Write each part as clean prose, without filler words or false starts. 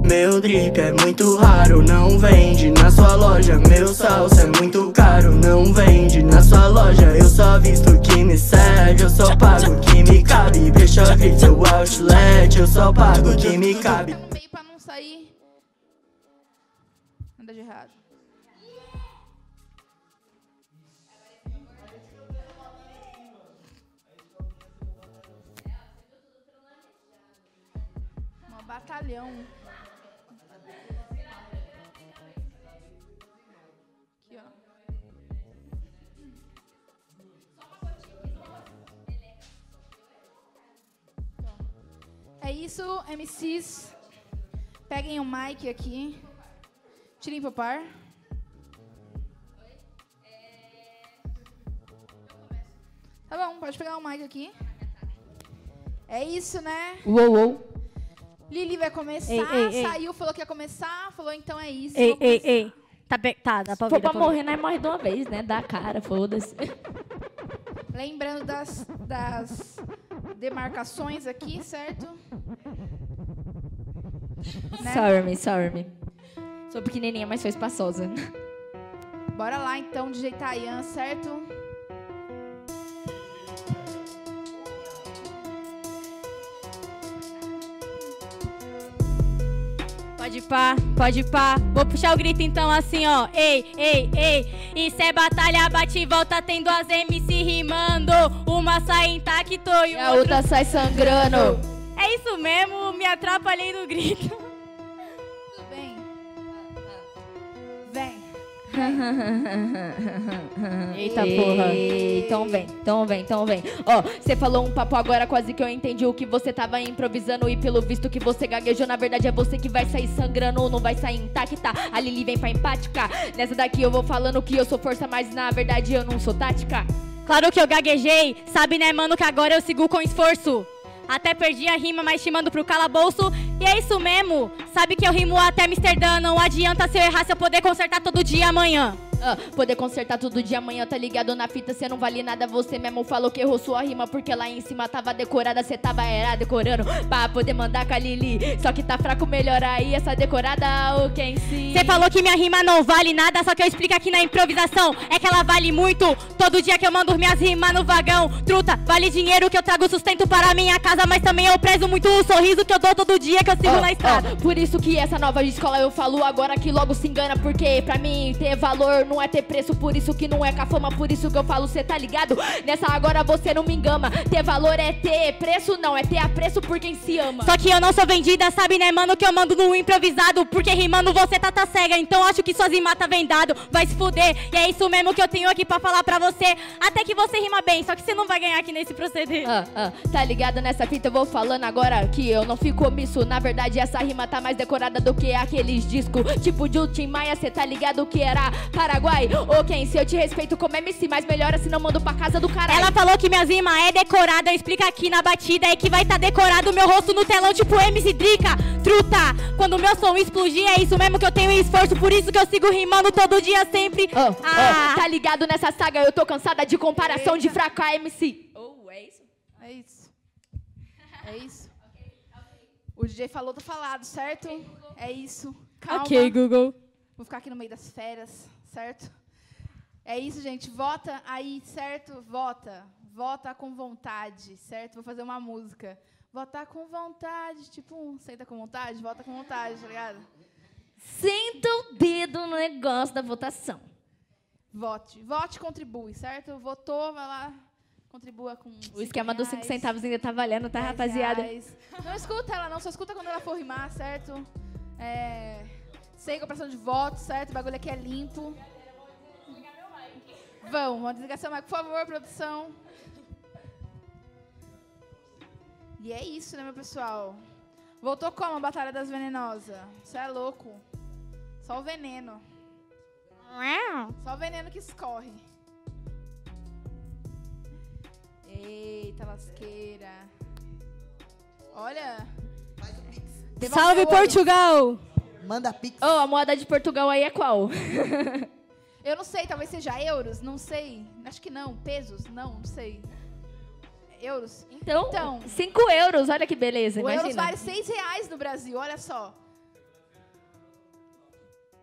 Meu drip é muito raro, não vende na sua loja. Meu salsa é muito caro, não vende na sua loja. Eu só visto o que me serve, eu só pago o que me cabe. Deixa grito o outlet, eu só pago o que me cabe. No meio pra não sair nada de errado. Um batalhão. Aqui, ó. É isso, MCs. Peguem o mic aqui. Tirem pro par. Tá bom, pode pegar o mic aqui. É isso, né? Uou. Lili vai começar, Ei. saiu, falou que ia começar, falou então é isso. Ei. Tá, dá pra Se ouvir. for pra morrer, nós morre de uma vez, né? Dá a cara, foda-se. Lembrando das demarcações aqui, certo? Né? Sorry me. Sou pequenininha, mas sou espaçosa. Bora lá então, DJ Tayan, certo? Pode ir pá. Vou puxar o grito então assim, ó. Ei. Isso é batalha, bate e volta, tem duas MC rimando. Uma sai intacto e a outra sai sangrando. É isso mesmo, me atrapalhei no grito. Tudo bem. Vem. Eita porra. Então vem. Ó, você falou um papo agora, quase que eu entendi o que você tava improvisando. E pelo visto que você gaguejou, na verdade é você que vai sair sangrando ou não vai sair intacta. A Lili vem pra empática. Nessa daqui eu vou falando que eu sou força, mas na verdade eu não sou tática. Claro que eu gaguejei, sabe né mano que agora eu sigo com esforço. Até perdi a rima, mas te mando pro calabouço. E é isso mesmo, sabe que eu rimo até Amsterdã. Não adianta se eu errar, se eu poder consertar todo dia amanhã. Poder consertar tudo de amanhã, tá ligado na fita, cê não vale nada. Você mesmo falou que errou sua rima, porque lá em cima tava decorada, cê tava decorando pra poder mandar com a Lili. Só que tá fraco, melhor aí essa decorada, o quem sim. Cê falou que minha rima não vale nada, só que eu explico aqui na improvisação. É que ela vale muito, todo dia que eu mando minhas rimas no vagão. Truta, vale dinheiro que eu trago sustento para minha casa, mas também eu prezo muito o sorriso que eu dou todo dia que eu sigo na estrada. Por isso que essa nova escola eu falo agora que logo se engana, porque pra mim ter valor não é ter preço, por isso que não é com a fama, por isso que eu falo, cê tá ligado? Nessa agora você não me engana. Ter valor é ter preço, não é ter apreço por quem se ama. Só que eu não sou vendida, sabe né mano que eu mando no improvisado. Porque rimando você tá cega, então acho que suas rimas tá vendado. Vai se fuder, e é isso mesmo que eu tenho aqui pra falar pra você. Até que você rima bem, só que você não vai ganhar aqui nesse proceder. Tá ligado nessa fita, eu vou falando agora que eu não fico omisso. Na verdade essa rima tá mais decorada do que aqueles discos tipo de Tim Maia, cê tá ligado que era Paraguai. Ô quem, se eu te respeito como MC, mas melhor assim não mando pra casa do caralho. Ela falou que minha rima é decorada, eu explico aqui na batida. É que vai tá decorado meu rosto no telão tipo MC Drica. Truta, quando meu som explodir é isso mesmo que eu tenho esforço. Por isso que eu sigo rimando todo dia sempre. Tá ligado nessa saga, eu tô cansada de comparação de fraca MC. É isso. O DJ falou, tá falado, certo? É isso. Calma. Ok, Google. Vou ficar aqui no meio das feras, certo? É isso, gente. Vota aí, certo? Vota com vontade, certo? Vou fazer uma música. Votar com vontade, tipo, senta com vontade, vota com vontade, tá ligado? Senta o dedo no negócio da votação. Vote e contribui, certo? Votou, vai lá, contribua com o esquema dos 5 centavos ainda tá valendo, tá, 10 rapaziada? Reais. Não escuta ela não, só escuta quando ela for rimar, certo? Sem compração de votos, certo? O bagulho aqui é limpo. Vamos desligar seu mic, por favor, produção. E é isso, né, meu pessoal? Voltou como a Batalha das Venenosas? Você é louco. Só o veneno. Só o veneno que escorre. Eita, lasqueira. Olha. Salve, Portugal! Manda pix. A moeda de Portugal aí é qual? Eu não sei, talvez seja euros, não sei. Acho que não. Pesos? Não sei. Euros? Então 5 euros, olha que beleza, o imagina. euros vale R$6 no Brasil, olha só.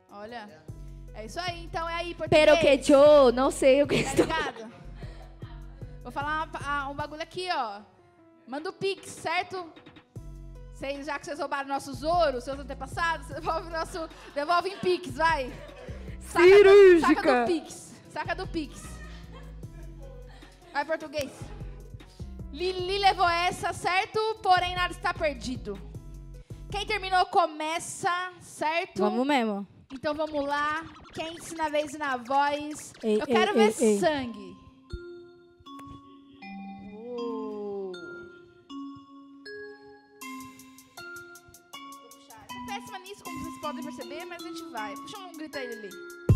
Olha. É isso aí, então é aí, português. Pero que yo, não sei o que Tá estou... ligado? Vou falar um bagulho aqui, ó. Manda o Pix, certo? Vocês, já que vocês roubaram nossos ouros, seus antepassados, devolve em Pix, vai. Cirúrgica. Saca do Pix. Saca do Pix. Vai, português. Lili levou essa, certo? Porém, nada está perdido. Quem terminou começa, certo? Vamos mesmo. Então vamos lá. Quem ensina a vez e na voz? Ei, Eu quero ver ei. sangue. Vou puxar. Eu sou péssima nisso, como vocês podem perceber, mas a gente vai. Puxa um grito aí, Lili.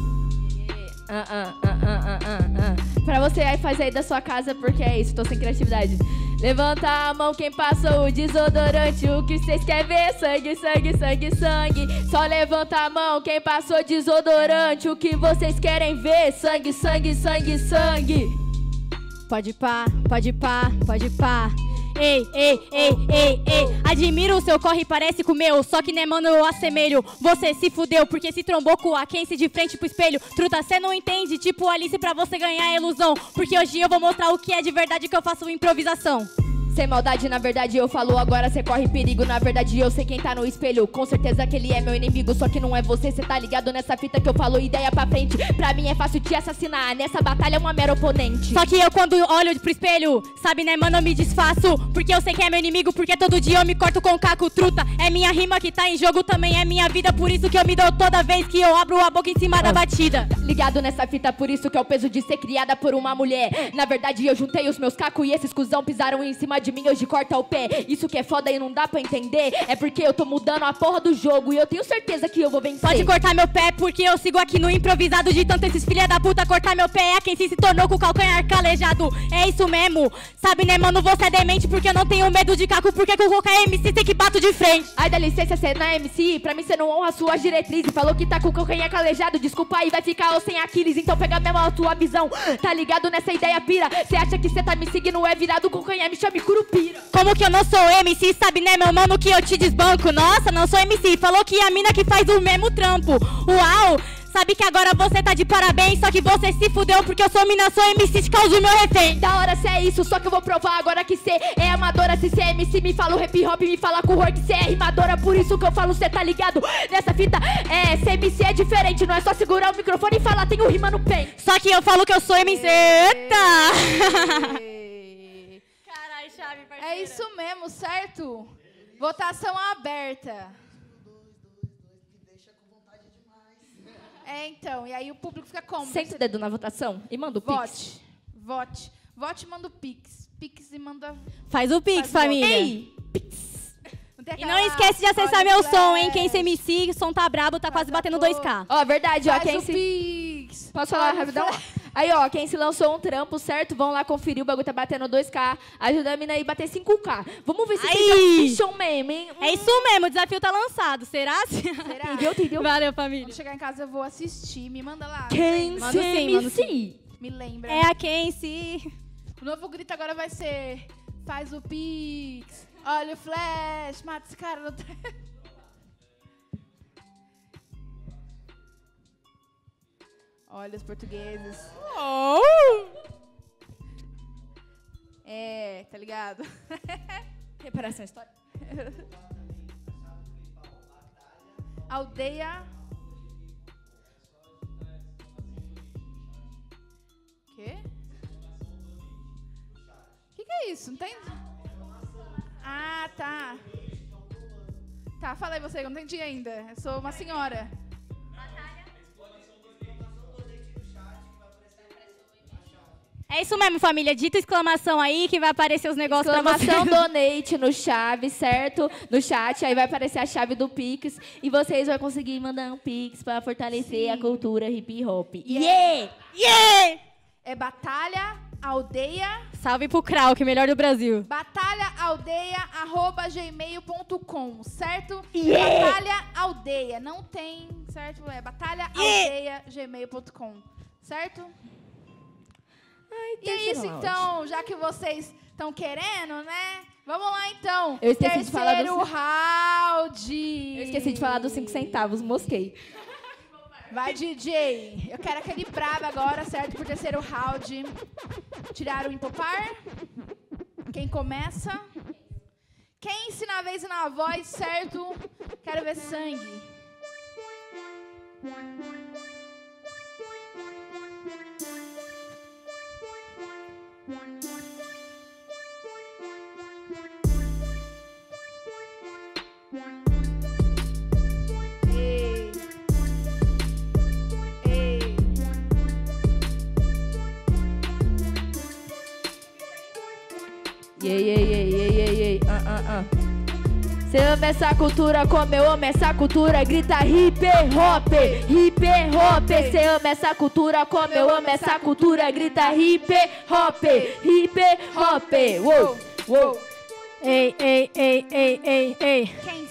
Pra você aí, faz aí da sua casa, porque é isso, tô sem criatividade. Levanta a mão quem passou o desodorante. O que vocês querem ver? Sangue, sangue, sangue, sangue. Só levanta a mão quem passou desodorante. O que vocês querem ver? Sangue, sangue, sangue, sangue. Pode pá, pode pá, pode pá. Ei, ei, ei, ei, ei. Admiro o seu corre, parece com o meu. Só que né, mano, eu assemelho. Você se fudeu porque se trombou com a Kenzie de frente pro espelho. Truta, cê não entende, tipo Alice pra você ganhar a ilusão. Porque hoje eu vou mostrar o que é de verdade, que eu faço improvisação. Sem maldade, na verdade eu falo agora, cê corre perigo. Na verdade eu sei quem tá no espelho. Com certeza que ele é meu inimigo, só que não é você. Cê tá ligado nessa fita que eu falo ideia pra frente. Pra mim é fácil te assassinar, nessa batalha é uma mera oponente. Só que eu quando olho pro espelho, sabe né mano, eu me desfaço. Porque eu sei que é meu inimigo, porque todo dia eu me corto com caco. Truta, é minha rima que tá em jogo, também é minha vida. Por isso que eu me dou toda vez que eu abro a boca em cima da batida. Ligado nessa fita, por isso que é o peso de ser criada por uma mulher. Na verdade eu juntei os meus cacos e esses cuzão pisaram em cima de mim, hoje corta o pé. Isso que é foda e não dá pra entender. É porque eu tô mudando a porra do jogo e eu tenho certeza que eu vou vencer. Pode cortar meu pé, porque eu sigo aqui no improvisado. De tanto esses filha da puta cortar meu pé, é quem se tornou com o calcanhar calejado. É isso mesmo, sabe né mano, você é demente. Porque eu não tenho medo de caco, porque com qualquer MC tem que bato de frente. Ai, dá licença, cê não é MC. Pra mim cê não honra suas diretrizes. Falou que tá com o calcanhar calejado, desculpa aí, vai ficar sem Aquiles. Então pega mesmo a tua visão, tá ligado nessa ideia pira. Cê acha que cê tá me seguindo, é virado com calcanhar, me chame Curupira. Como que eu não sou MC, sabe né meu mano, que eu te desbanco. Nossa, não sou MC, falou que a mina que faz o mesmo trampo. Uau, sabe que agora você tá de parabéns. Só que você se fudeu porque eu sou mina, sou MC, te causo meu refém. Da hora cê é isso, só que eu vou provar agora que cê é amadora. Se cê é MC, me fala o hip hop, me fala com o rock, cê é rimadora. Por isso que eu falo, cê tá ligado nessa fita. É, ser MC é diferente, não é só segurar o microfone e falar, tenho rima no pen. Só que eu falo que eu sou MC. Eita! Caralho, chave, parceira. É isso mesmo, certo? Votação aberta. É, então, e aí o público fica como? Senta o dedo na votação e manda o pix. Vote, vote. Vote e manda o Pix. Pix e manda... Faz o Pix, Faz o família. Ei, pix. tem E não aquela- esquece de acessar olha meu o som, hein? flash, Quem se MC, o som tá brabo, tá quase faz a batendo porra. 2K. Ó, verdade, ó, Faz quem o se... Pix. Posso falar Olha o rapidão? flash. Aí, ó, quem se lançou um trampo, certo? Vão lá conferir, o bagulho tá batendo 2K. Ajuda a mina aí a bater 5K. Vamos ver se Aí. tem um show mesmo, hein? É isso mesmo, o desafio tá lançado. Será? Será? Entendeu? Valeu, família. Quando chegar em casa eu vou assistir. Me manda lá. Quem Manda se sim, manda MC? Me lembra. É a Kenzie. O novo grito agora vai ser... Faz o Pix. Olha o flash. Mata esse cara. No... Olha os portugueses. É, tá ligado? Reparação histórica. Aldeia. Quê? Que é isso? Não tem. Ah, tá. Tá, fala aí você, eu não entendi ainda. Eu sou uma senhora. É isso mesmo, família. Dita exclamação aí que vai aparecer os negócios pra Exclamação vocês. donate no chave, certo? No chat, aí vai aparecer a chave do Pix. E vocês vão conseguir mandar um Pix pra fortalecer a cultura hip hop. Yeah! Yeah! É Batalha Aldeia. Salve pro Krauk, melhor do Brasil. batalhaaldeia@gmail.com, certo? Yeah! Batalha Aldeia, não tem, certo? É batalhaaldeia@gmail.com, certo? Ai, E é isso então, já que vocês estão querendo, né? Vamos lá então. Eu esqueci de falar Terceiro do- round. Eu esqueci de falar dos 5 centavos, mosquei. Vai, DJ. Eu quero aquele brabo agora, certo? Por terceiro round. Tirar o impopar. Quem começa? Quem ensina a vez e na voz, certo? Quero ver sangue. Cê ama essa cultura como eu amo essa cultura. Grita hip hop, hip hop. Cê ama essa cultura como eu amo essa cultura. Grita hip hop, hip hop. Uou, uou. Ei, ei, ei, ei, ei, ei. Quem?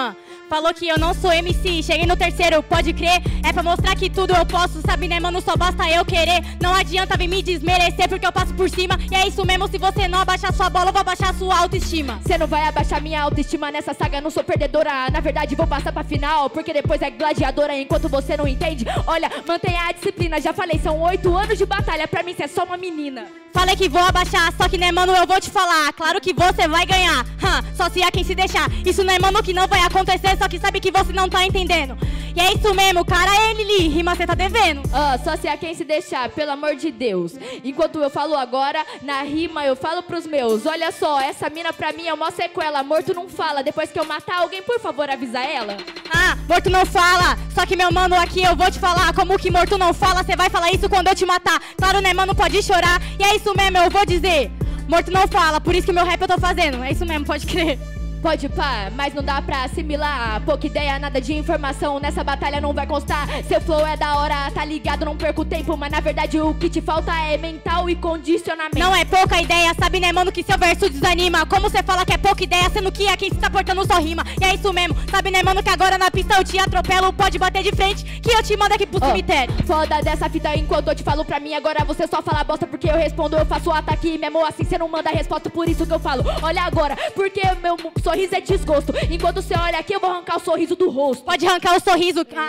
Falou que eu não sou MC, cheguei no terceiro, pode crer. É pra mostrar que tudo eu posso, sabe, né, mano? Só basta eu querer. Não adianta vir me desmerecer porque eu passo por cima. E é isso mesmo, se você não abaixar sua bola, eu vou abaixar sua autoestima. Cê não vai abaixar minha autoestima nessa saga, não sou perdedora. Na verdade vou passar pra final, porque depois é gladiadora. Enquanto você não entende, olha, mantenha a disciplina. Já falei, são 8 anos de batalha, pra mim cê é só uma menina. Falei que vou abaixar, só que né, mano, eu vou te falar. Claro que você vai ganhar, só se há quem se deixar. Isso não é, mano, que não vai acontecer, só que sabe que você não tá entendendo. E é isso mesmo, cara, ele rima, cê tá devendo. Só se há quem se deixar, pelo amor de Deus. Enquanto eu falo agora, na rima eu falo pros meus. Olha só, essa mina pra mim é uma sequela. Morto não fala, depois que eu matar alguém, por favor, avisa ela. Morto não fala, só que meu mano, aqui eu vou te falar. Como que morto não fala, cê vai falar isso quando eu te matar. Claro, né, mano, pode chorar. E é isso mesmo, eu vou dizer. Morto não fala, por isso que o meu rap eu tô fazendo. É isso mesmo, pode crer. Pode pá, mas não dá pra assimilar. Pouca ideia, nada de informação, nessa batalha não vai constar. Seu flow é da hora, tá ligado, não perco tempo. Mas na verdade o que te falta é mental e condicionamento. Não é pouca ideia, sabe, né, mano, que seu verso desanima. Como você fala que é pouca ideia, sendo que é quem se tá portando só rima. E é isso mesmo, sabe, né, mano, que agora na pista eu te atropelo. Pode bater de frente, que eu te mando aqui pro cemitério. Foda dessa fita enquanto eu te falo pra mim. Agora você só fala bosta porque eu respondo. Eu faço o ataque mesmo assim, cê não manda a resposta. Por isso que eu falo, olha agora, porque meu sorriso é desgosto. Enquanto você olha aqui, eu vou arrancar o sorriso do rosto. Pode arrancar o sorriso. Eita.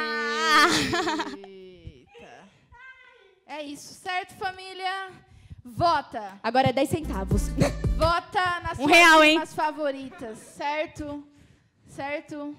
É isso, certo, família? Vota. Agora é 10 centavos. Vota nas suas R$1, hein? rimas favoritas, certo? Certo?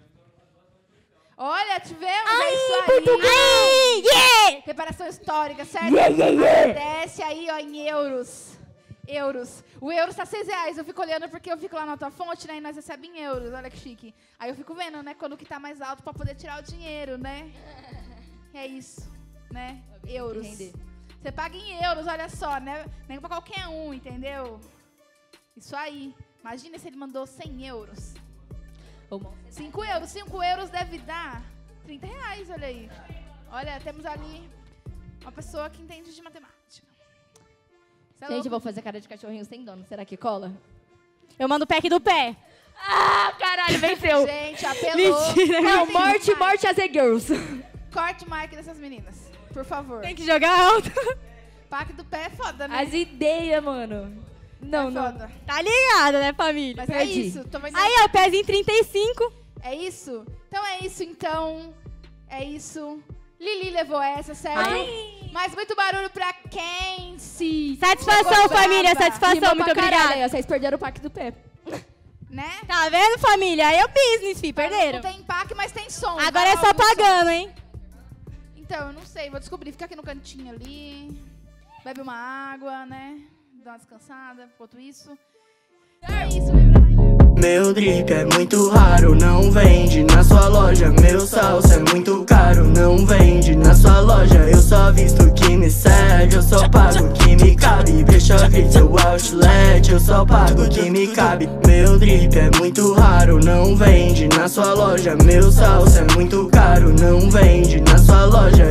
Olha, tivemos, é isso aí. Yeah! Reparação histórica, certo? Desce aí, ó, em euros. O euro tá R$6. Eu fico olhando porque eu fico lá na tua fonte, né? E nós recebemos em euros. Olha que chique. Aí eu fico vendo, né? Quando que tá mais alto pra poder tirar o dinheiro, né? É isso, né? Euros. Você paga em euros, olha só, né? Nem pra qualquer um, entendeu? Isso aí. Imagina se ele mandou 100 euros. 5 euros. 5 euros deve dar R$30, olha aí. Olha, temos ali uma pessoa que entende de matemática. Gente, eu vou fazer cara de cachorrinho sem dono. Será que cola? Eu mando o pack do pé. Caralho, venceu. Gente, apelou. Mentira. Não, morte as girls. Corte o mark dessas meninas, por favor. Tem que jogar alto. Pack do pé é foda, né? As ideias, mano. Não, não. Foda. Tá ligado, né, família? Mas Perdi. é isso. Tô vendo. Aí, ó, pezinho 35. É isso? Então é isso, então. É isso. Lili levou essa, certo? Mas muito barulho pra Kenzie. Satisfação, família, satisfação, muito obrigada. Vocês perderam o pack do pé. Né? Tá vendo, família? Aí é o business, fi, perderam. Não tem pack, mas tem som. Agora é só pagando, hein? Então, eu não sei, vou descobrir. Fica aqui no cantinho ali. Bebe uma água, né? Dá uma descansada, enquanto isso. É isso, lembra aí? Meu drip é muito raro, não vende na sua loja. Meu salsa é muito caro, não vende na sua loja. Eu só visto o que me serve, eu só pago o que me cabe. Brechóville, seu outlet, eu só pago o que me cabe. Meu drip é muito raro, não vende na sua loja. Meu salsa é muito caro, não vende na sua loja.